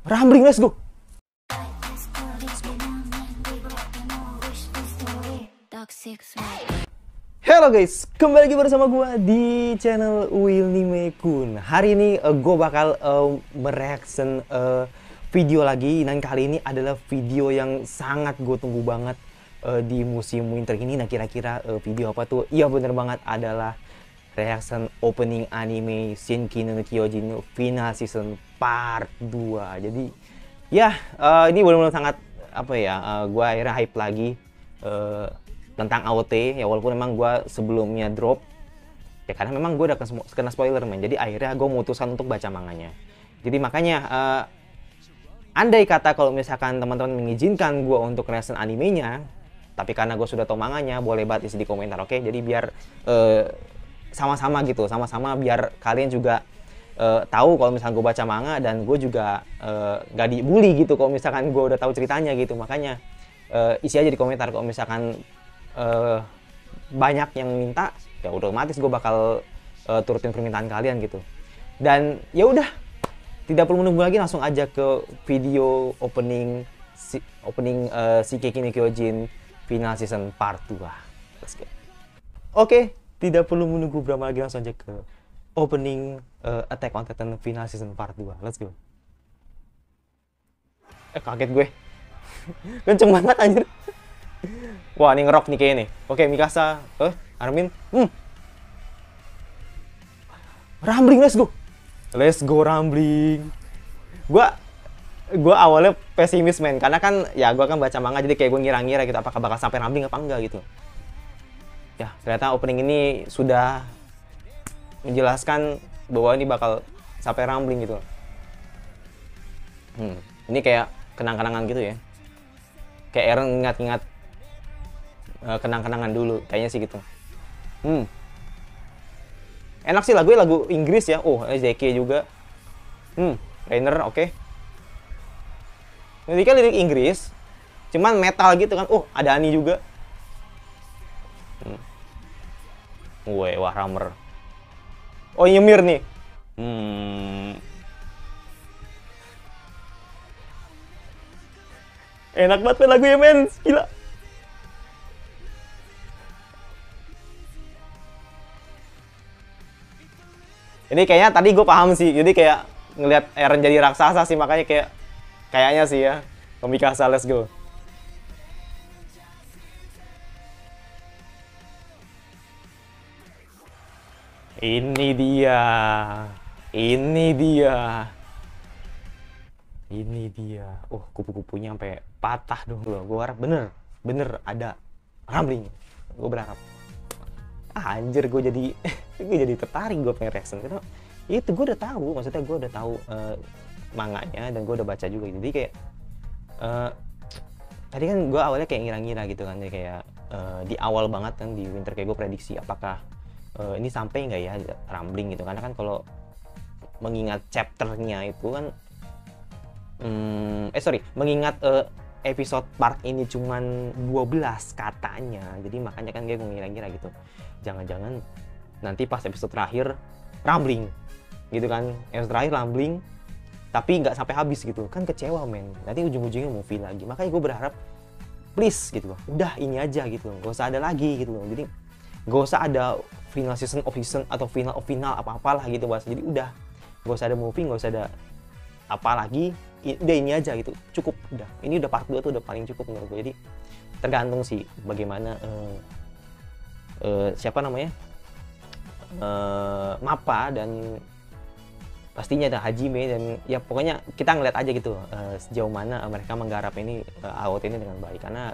Rambling, let's go. Halo guys, kembali lagi bersama gue di channel Wilnime Kun. Hari ini gue bakal mereaction video lagi, dan kali ini adalah video yang sangat gue tunggu banget di musim winter ini. Nah, kira-kira video apa tuh? Iya, bener banget, adalah reaction opening anime Shingeki no Kyojin final season part 2. Jadi ya, ini benar-benar sangat apa ya, gue akhirnya hype lagi tentang AOT ya, walaupun memang gue sebelumnya drop ya karena memang gue udah kena spoiler men. Jadi akhirnya gue memutuskan untuk baca manganya. Jadi makanya andai kata kalau misalkan teman-teman mengizinkan gue untuk reaction animenya, tapi karena gue sudah tahu manganya, boleh banget isi di komentar, oke? Jadi biar sama-sama gitu, sama-sama biar kalian juga tahu kalau misalkan gue baca manga, dan gue juga gak dibully gitu kalau misalkan gue udah tahu ceritanya gitu. Makanya isi aja di komentar kalau misalkan banyak yang minta, ya udah otomatis gue bakal turutin permintaan kalian gitu. Dan ya udah, tidak perlu menunggu lagi, langsung aja ke video opening Shingeki no Kyojin final season part 2. Let's go. Oke, tidak perlu menunggu berapa lagi, langsung aja ke opening Attack on Titan final season part 2. Let's go. Kaget gue. Kenceng banget anjir. Wah, ini ngerok nih kayaknya nih. Oke, Mikasa, Armin. Rambling, let's go. Let's go rambling. Gua awalnya pesimis men, karena kan ya gua kan baca manga, jadi kayak gue ngira-ngira gitu apakah bakal sampai rambling apa enggak gitu. Ya, ternyata opening ini sudah menjelaskan bahwa ini bakal sampai rambling gitu. Ini kayak kenang-kenangan gitu ya. Kayak Eren ingat-ingat kenang-kenangan dulu, kayaknya sih gitu. Enak sih lagunya, lagu Inggris ya. Oh, ZK juga. Rainer, oke. Ini kan lirik Inggris, cuman metal gitu kan. Oh, ada Ani juga. Wah, Hammer. Oh, Ymir nih. Enak banget lagunya men, gila. Ini kayaknya tadi gue paham sih, jadi kayak ngelihat Eren jadi raksasa sih, makanya kayaknya sih ya. Mikasa, let's go. Ini dia. Oh, kupu-kupunya sampai patah dong. Gue harap bener ada rambling. Gue berharap. Anjir, gue jadi tertarik, gue pengen reaction karena itu gue udah tahu, maksudnya gue udah tahu manganya, dan gue udah baca juga. Jadi kayak tadi kan gue awalnya kayak ngira-ngira gitu kan, kayak di awal banget kan di winter kayak gue prediksi apakah ini sampai nggak ya rambling gitu, karena kan kalau mengingat chapternya itu kan mengingat episode part ini cuman 12 katanya, jadi makanya kan gue ngira-ngira gitu, jangan-jangan nanti pas episode terakhir rambling gitu kan, episode terakhir rambling tapi nggak sampai habis gitu kan, kecewa men, nanti ujung-ujungnya movie lagi. Makanya gue berharap please gitu loh, udah ini aja gitu loh, gak usah ada lagi gitu loh. Jadi gak usah ada final season of season atau final of final apa-apalah gitu bahas. Jadi udah gak usah ada movie, gak usah ada apa lagi, udah ini aja gitu, cukup udah. Ini udah part 2 tuh udah paling cukup menurut gue. Jadi tergantung sih bagaimana siapa namanya, Mappa, dan pastinya ada Hajime, dan ya pokoknya kita ngeliat aja gitu sejauh mana mereka menggarap ini AOT ini dengan baik. Karena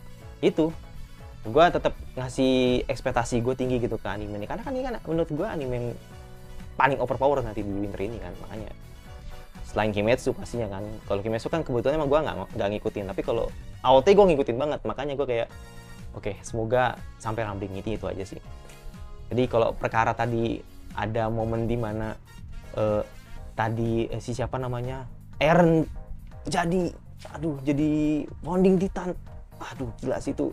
gue tetap ngasih ekspektasi gue tinggi gitu ke anime ini, karena kan ini kan menurut gue anime yang paling overpower nanti di winter ini kan. Makanya selain Kimetsu pastinya kan, kalau Kimetsu kan kebetulan emang gue nggak ngikutin, tapi kalau AOT gue ngikutin banget. Makanya gue kayak oke, semoga sampai rambling, itu aja sih. Jadi kalau perkara tadi ada momen dimana tadi si siapa namanya Eren jadi founding Titan, aduh gila sih itu,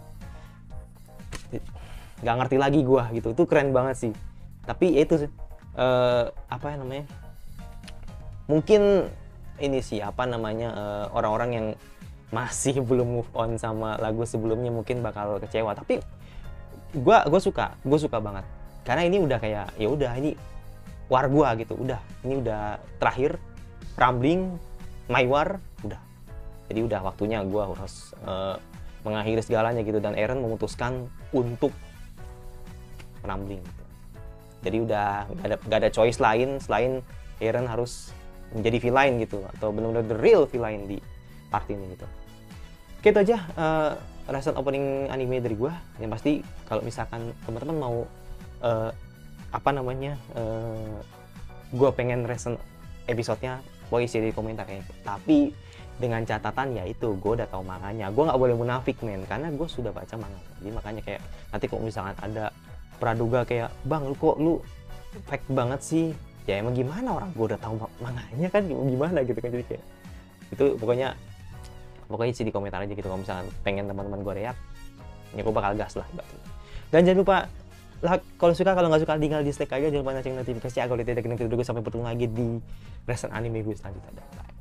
nggak ngerti lagi gua gitu, itu keren banget sih. Tapi ya itu apa ya namanya, mungkin ini sih apa namanya orang-orang yang masih belum move on sama lagu sebelumnya mungkin bakal kecewa, tapi gue suka banget karena ini udah kayak ya udah ini war gua gitu, udah ini udah terakhir Rambling My War udah, jadi udah waktunya gua harus mengakhiri segalanya gitu, dan Eren memutuskan untuk Rambling gitu. Jadi udah gak ada choice lain selain Eren harus menjadi villain gitu, atau benar-benar the real villain di part ini gitu. Oke, itu aja reaction opening anime dari gua. Yang pasti kalau misalkan teman-teman mau apa namanya gua pengen reaction episodenya, boleh isi di komentar ya. Tapi dengan catatan ya itu gue udah tahu manganya, gue nggak boleh munafik men, karena gue sudah baca manga. Jadi makanya kayak nanti kok misalkan ada praduga kayak bang lu kok lu fake banget sih, ya emang gimana, orang gue udah tahu manganya kan, gimana gitu kan. Jadi kayak itu pokoknya isi di komentar aja gitu kalau misalkan pengen teman-teman gue react, ya gue bakal gas lah berarti. Dan jangan lupa kalau suka, kalau nggak suka tinggal dislike aja, jangan lupa nyalain notifikasi agar tidak kena video sampai bertemu lagi di reaction anime gue selanjutnya. Bye.